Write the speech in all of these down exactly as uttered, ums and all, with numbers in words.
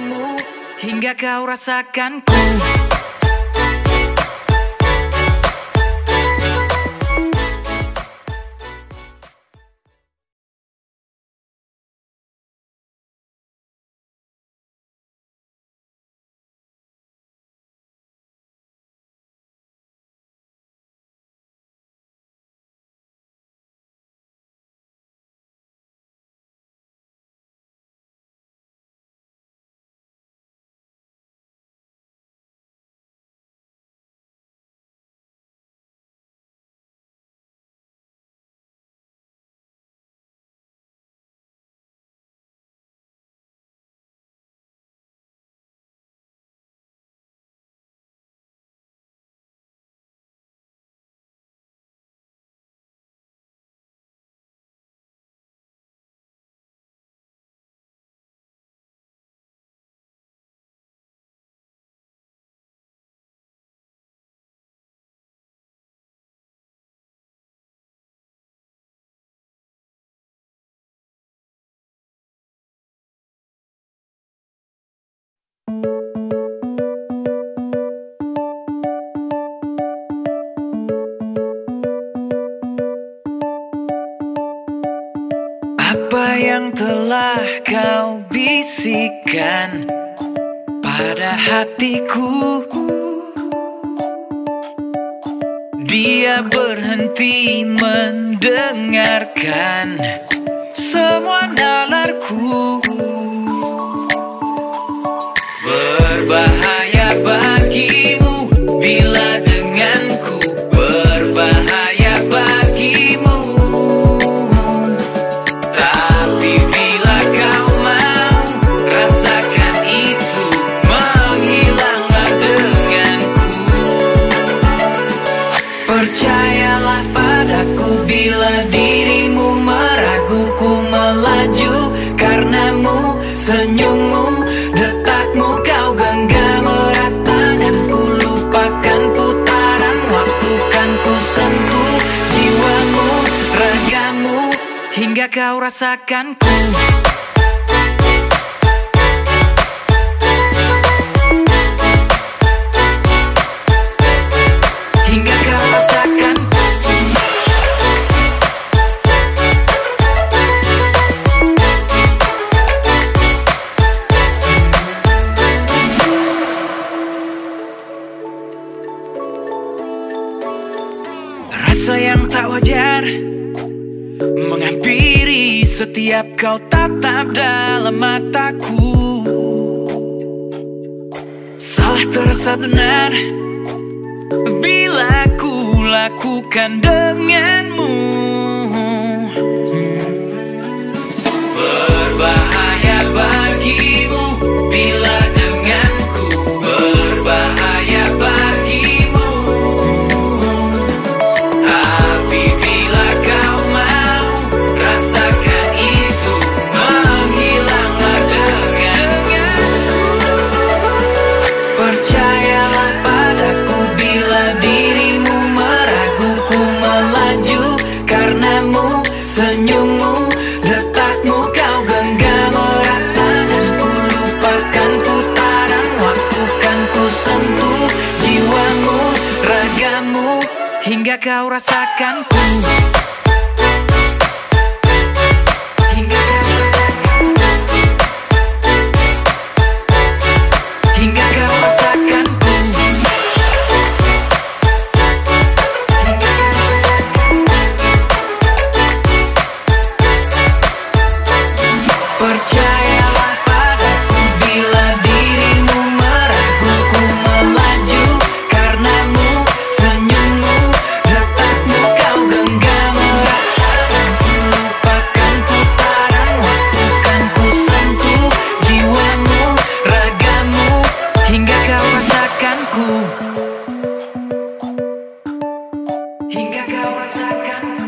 ragamu hingga kau rasakan ku. Apa yang telah kau bisikkan pada hatiku? Dia berhenti mendengarkan semua nalarku. Berbahaya bagimu bila denganku, berbahaya bagimu. Tapi bila kau mau rasakan itu, menghilanglah denganku. Percayalah padaku bila dirimu meraguku melaju karenamu, senyummu, detakmu kau genggam erat tanganku. Lupakan putaran waktu, kan ku sentuh jiwamu, ragamu hingga kau rasakan ku. Hingga kau rasakan ku. Rasa yang tak wajar menghampiri setiap kau tatap dalam mataku. Salah terasa benar bila ku lakukan denganmu. Berbahaya bagimu bila denganku, berbahaya bagimu. Tapi bila kau mau rasakan itu, menghilanglah dengannya. Percayalah padaku bila dirimu meraguku melaju karenamu, senyummu, detakmu kau genggam erat tanganku. Lupakan putaran waktu, kan ku sentuh jiwamu, ragamu hingga kau rasakan ku. Hingga kau rasakan ku. Hingga kau rasakan ku. Hingga kau rasakan ku. Percayalah padaku bila dirimu meraguku melaju karenamu, senyummu, detakmu kau genggam erat tanganku. Lupakan putaran waktu, kan ku sentuh jiwamu, ragamu hingga kau rasakan ku. Hingga kau rasakan ku.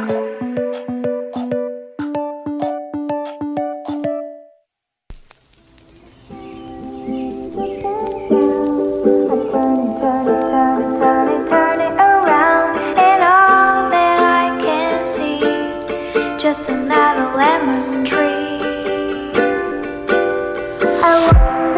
Turn it, turn it, turn it, turn it, turn it around, and all that I can see, just another lemon tree. I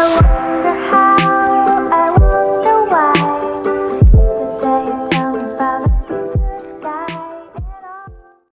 I want